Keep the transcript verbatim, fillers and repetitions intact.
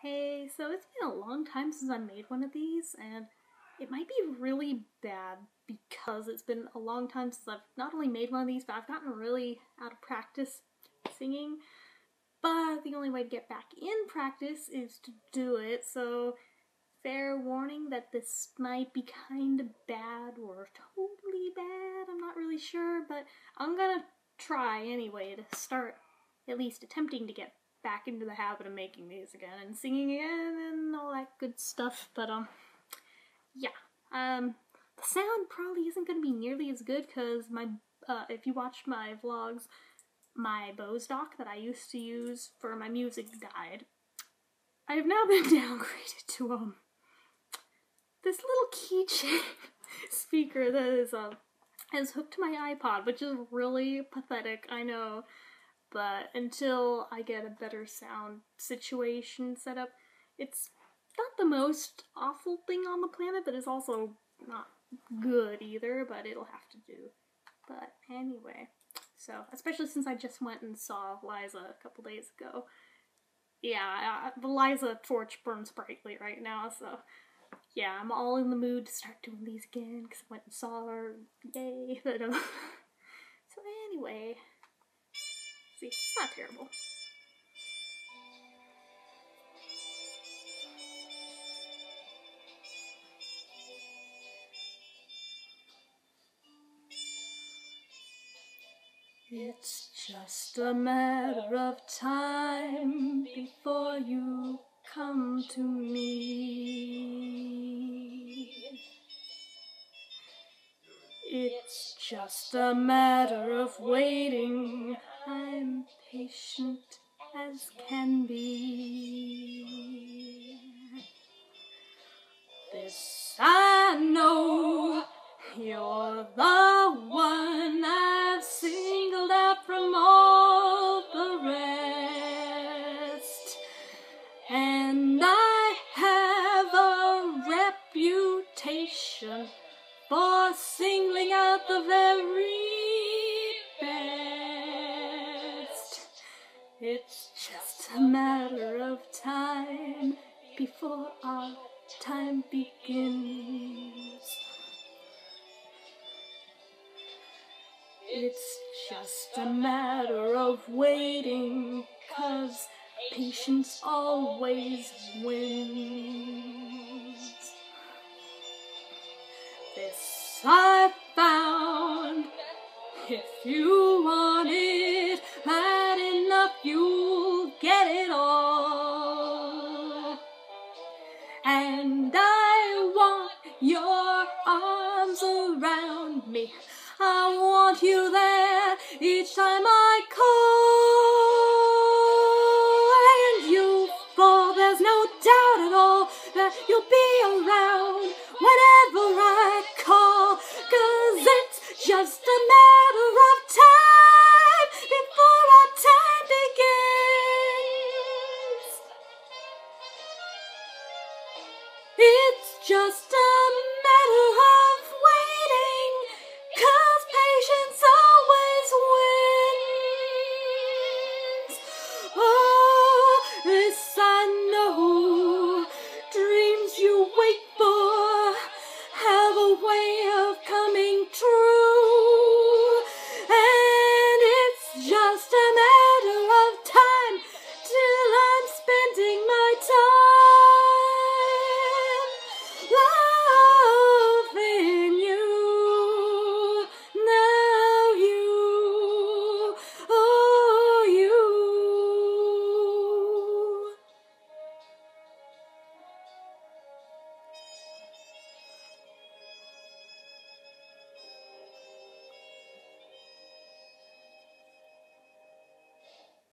Hey, so it's been a long time since I made one of these, and it might be really bad because it's been a long time since I've not only made one of these, but I've gotten really out of practice singing. But the only way to get back in practice is to do it, so fair warning that this might be kind of bad or totally bad, I'm not really sure, but I'm gonna try anyway to start at least attempting to get back into the habit of making these again and singing again and all that good stuff. But um yeah um the sound probably isn't going to be nearly as good because my uh if you watched my vlogs, my Bose dock that I used to use for my music died. I have now been downgraded to um this little keychain speaker that is um is hooked to my iPod, which is really pathetic, I know. But until I get a better sound situation set up, it's not the most awful thing on the planet, but it's also not good either, but it'll have to do. But anyway, so, especially since I just went and saw Liza a couple days ago. Yeah, uh, the Liza torch burns brightly right now, so yeah, I'm all in the mood to start doing these again, because I went and saw her, yay. But, um, so anyway, see, it's not terrible. It's just a matter of time before you come to me. It's just a matter of waiting. I'm patient as can be. This I know, you're the one I've singled out from all the rest. And I have a reputation for singling out the very best. It's just a matter of time before our time begins. It's just a matter of waiting, 'cause patience always wins. This I found, if you want it bad enough, you'll get it all. And I want your arms around me. I want you there each time I call. And you, for there's no doubt at all that you'll be around whenever I call. 'Cause it's just a matter of time before our time begins. It's just a